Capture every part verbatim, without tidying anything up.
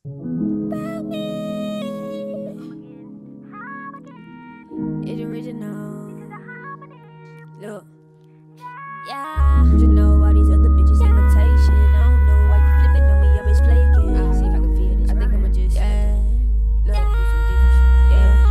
about me. It's original. Look, yeah. You know all these other bitches imitation. I don't know why you flipping on me, always flaking. I'll see if I can feel this. I think I'ma just yeah. Look, do some different shit. Yeah.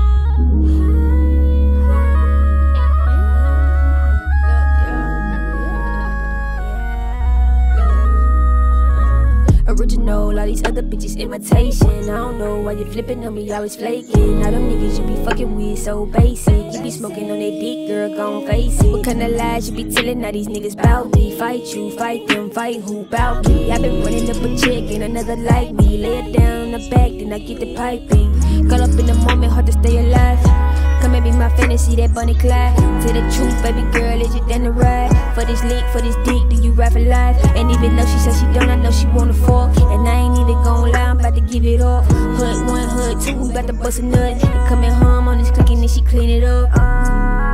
Original, all these other bitches imitation. I don't know why you flipping on me, always flaking. Now them niggas you be fucking with so basic. You be smoking on that dick, girl, gon' face it. What kind of lies you be telling now these niggas bout me? Fight you, fight them, fight who bout me? I been running up a chick and another like me. Lay it down on the back, then I get the piping. Caught up in the moment, hard to stay alive. Come and be my fantasy, that bunny Clyde. Tell the truth, baby girl, is you down the ride? For this lick, for this dick, do you ride for life? And even though she said she don't, I know she wanna fuck. And I ain't even gon' lie, I'm about to give it up. Hood one, hood two, we about to bust a nut. And coming home on this click and then she clean it up.